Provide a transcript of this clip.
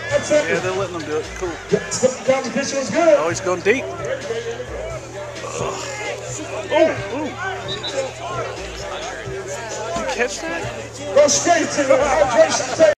Yeah, they're letting them do it. Cool. Competition was good. Oh, he's going deep. Oh. Did you catch that? Go straight to the hydration table.